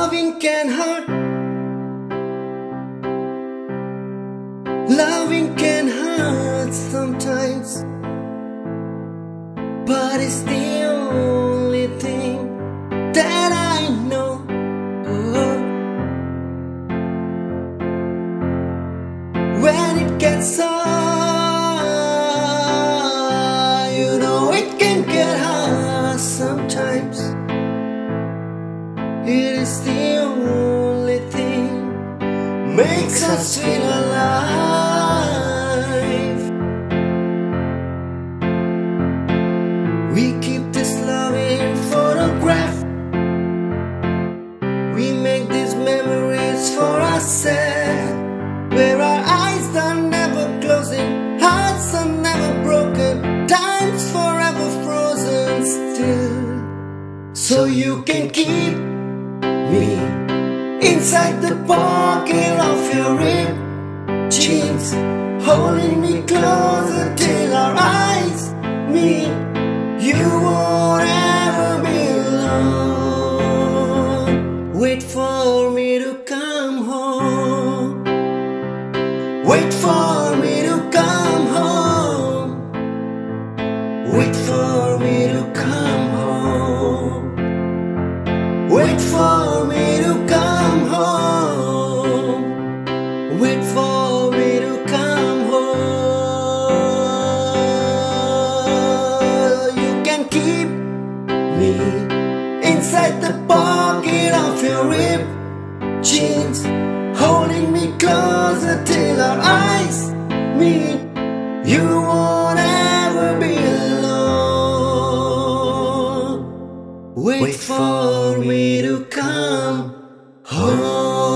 Loving can hurt. Loving can hurt sometimes, but it's the only thing that I know. Oh. When it gets hard, you know it can get hard sometimes. It is the only thing makes us feel alive. We keep this love in photograph. We make these memories for ourselves, where our eyes are never closing, hearts are never broken, time's forever frozen still. So you can keep me inside the pocket of your ripped jeans, holding me closer till our eyes meet. You won't ever be alone. Wait for me to come home. Wait for me to come home. Wait for me to come home. Wait for me to come home. Wait for me to come home. You can keep me inside the pocket of your ripped jeans, holding me closer till our eyes meet. You won't ever be alone. Wait for me to come home.